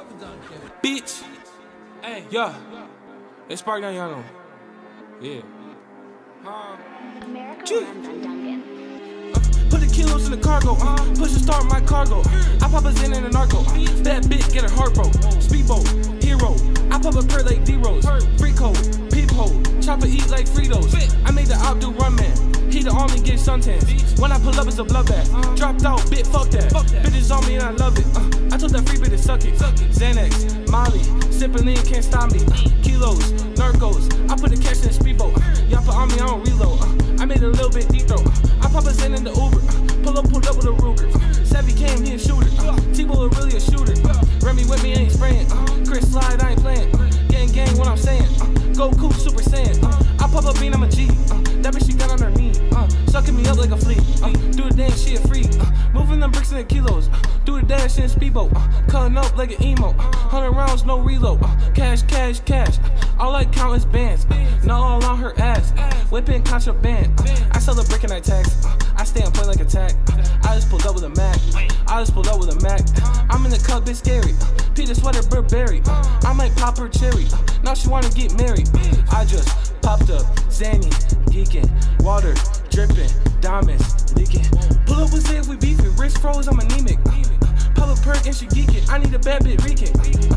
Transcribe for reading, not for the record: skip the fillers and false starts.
Bitch. Hey, yeah. It's Spark down, y'all know. Yeah. Put the kilos in the cargo, push and start my cargo. I pop a Zen in a narco. Bad bitch get her heart broke. Speedboat, hero. I pop a per like D-Rose. Free code, peephole. Chopper eat like Fritos. I made the op do run man. He the army get suntans. When I pull up, it's a bloodbath. Dropped out, bitch, fuck that. Bitches on me and I love it. I told that free bitch to suck it. Xanax, Molly, sipping lean, can't stop me. Kilos, narcos. I put the cash in the speedboat. Y'all put on me, I don't reload. I made a little bit deep throat. I pop a Zen in the Uber. Pulled up with a Ruger. Savvy came, he a shooter. T-Bull really a shooter. Remy with me, ain't spraying. Chris Slide, I ain't playing. Gang, what I'm saying. Goku, Super Saiyan. I pop a bean, I'm a G. That bitch she got on her knee. Sucking me up like a flea. Do the dance, she a freak. Moving them bricks in the kilos. Do the dash in a speedboat. Cutting up like an emo. 100 rounds, no reload. Cash. All I count is bands. Not all on her ass. Whipping contraband. I sell the brick and I tax. I stay on point like a tack. I just pulled up with a Mac. I'm in the cup, bitch scary. Peter Sweater, Burberry. I might pop her cherry. Now she wanna get married. I just popped up, Zanny, geeking, water dripping, diamonds leaking. Pull up with Zay if we beefing, wrist froze, I'm anemic. Pop a perk and she geeking. I need a bad bit reeking.